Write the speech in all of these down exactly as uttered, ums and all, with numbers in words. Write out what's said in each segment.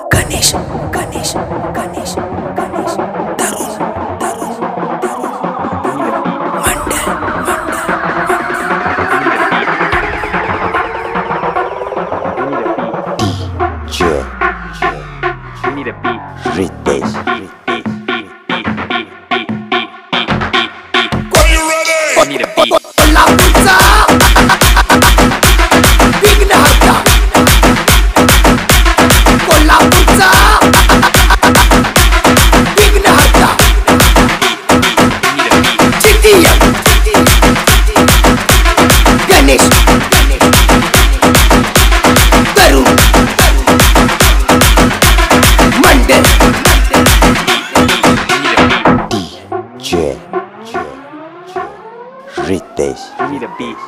गणेश गणेश गणेश गणेश तरुण तरुण तरुण मंडल मंडल J Ritesh गणेश तरुण मंडल J Ritesh Need a beat.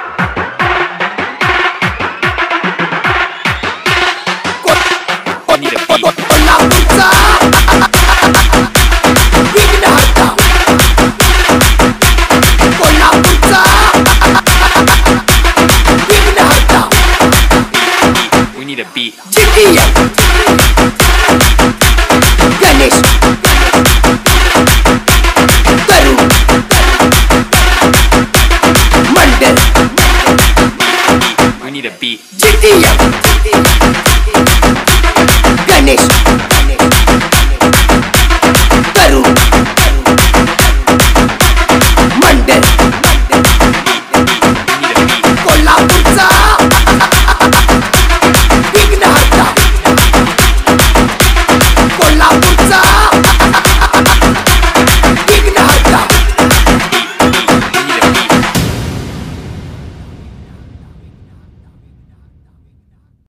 Need a beat. कोल्हापूरचा विघ्नहर्ता कोल्हापूरचा विघ्नहर्ता We need a beat. G T M